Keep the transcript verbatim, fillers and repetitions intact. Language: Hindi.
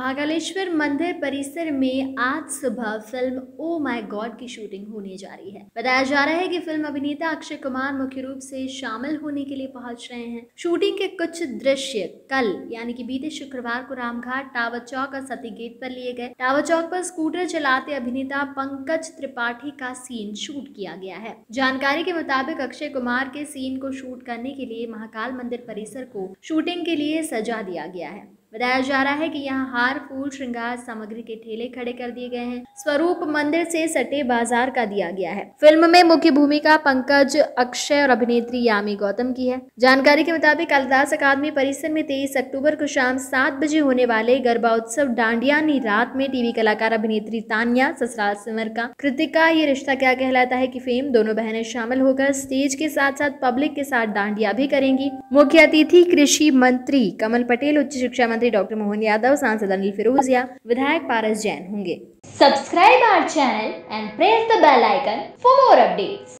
महाकालेश्वर मंदिर परिसर में आज सुबह फिल्म ओ माय गॉड की शूटिंग होने जा रही है। बताया जा रहा है कि फिल्म अभिनेता अक्षय कुमार मुख्य रूप से शामिल होने के लिए पहुंच रहे हैं। शूटिंग के कुछ दृश्य कल यानी कि बीते शुक्रवार को रामघाट, टावर चौक और सती गेट पर लिए गए। टावर चौक पर स्कूटर चलाते अभिनेता पंकज त्रिपाठी का सीन शूट किया गया है। जानकारी के मुताबिक अक्षय कुमार के सीन को शूट करने के लिए महाकाल मंदिर परिसर को शूटिंग के लिए सजा दिया गया है। बताया जा रहा है कि यहाँ हार, फूल, श्रृंगार सामग्री के ठेले खड़े कर दिए गए हैं। स्वरूप मंदिर से सटे बाजार का दिया गया है। फिल्म में मुख्य भूमिका पंकज, अक्षय और अभिनेत्री यामी गौतम की है। जानकारी के मुताबिक कालिदास अकादमी परिसर में तेईस अक्टूबर को शाम सात बजे होने वाले गरबा उत्सव डांडियानी रात में टीवी कलाकार अभिनेत्री तान्या, ससुराल सिमर का कृतिका, ये रिश्ता क्या कहलाता है की फेम दोनों बहनें शामिल होकर स्टेज के साथ साथ पब्लिक के साथ डांडिया भी करेंगी। मुख्य अतिथि कृषि मंत्री कमल पटेल, उच्च शिक्षा मंत्री डॉक्टर मोहन यादव, सांसद अनिल फिरोजिया, विधायक पारस जैन होंगे। Subscribe our channel and press the bell icon for more updates.